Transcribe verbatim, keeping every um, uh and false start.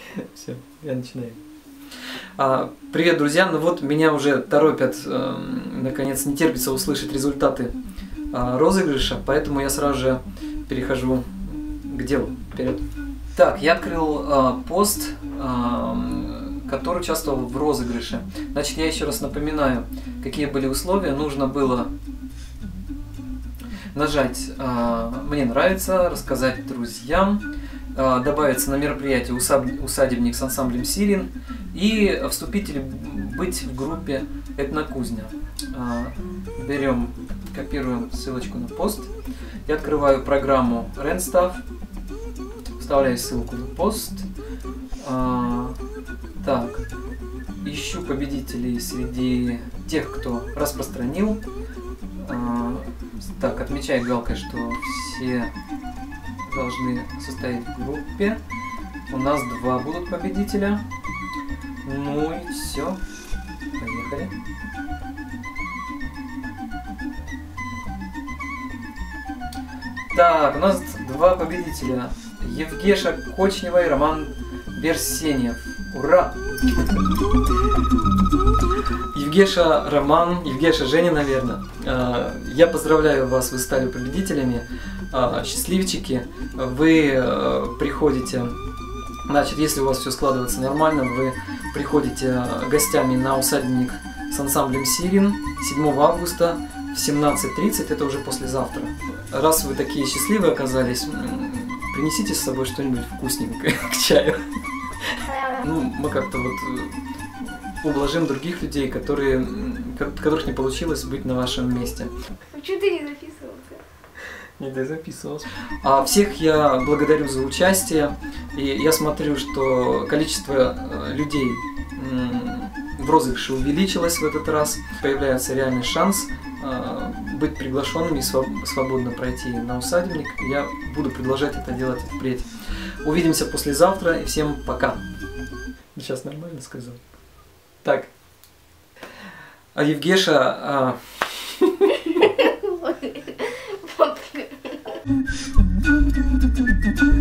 Все, я начинаю. А, привет, друзья! Ну вот меня уже торопят, э, наконец не терпится услышать результаты э, розыгрыша, поэтому я сразу же перехожу к делу. Вперед! Так, я открыл э, пост, э, который участвовал в розыгрыше. Значит, я еще раз напоминаю, какие были условия. Нужно было нажать э, «Мне нравится», рассказать друзьям, э, добавиться на мероприятие «Усадебник» с ансамблем «Сирин» и вступить или быть в группе «Этнокузня». Э, берем, копируем ссылочку на пост. Я открываю программу Randstaff, вставляю ссылку на пост. Э, так, ищу победителей среди тех, кто распространил. Так, отмечай галкой, что все должны состоять в группе. У нас два будут победителя. Ну и все. Поехали. Так, у нас два победителя. Евгеша Кочнева и Роман Берсенев. Ура! Евгеша, Роман, Евгеша, Женя, наверное. Я поздравляю вас, вы стали победителями. Счастливчики. Вы приходите, значит, если у вас все складывается нормально, вы приходите гостями на усадебник с ансамблем «Сирин» седьмого августа в семнадцать тридцать, это уже послезавтра. Раз вы такие счастливые оказались, принесите с собой что-нибудь вкусненькое к чаю. Ну, мы как-то вот ублажим других людей, которые, которых не получилось быть на вашем месте. Почему ты не записывался? Не записывался. А всех я благодарю за участие. И я смотрю, что количество людей в розыгрыше увеличилось в этот раз. Появляется реальный шанс быть приглашенными и свободно пройти на усадебник. Я буду продолжать это делать впредь. Увидимся послезавтра и всем пока. Сейчас нормально сказал. Так. А Евгеша... А...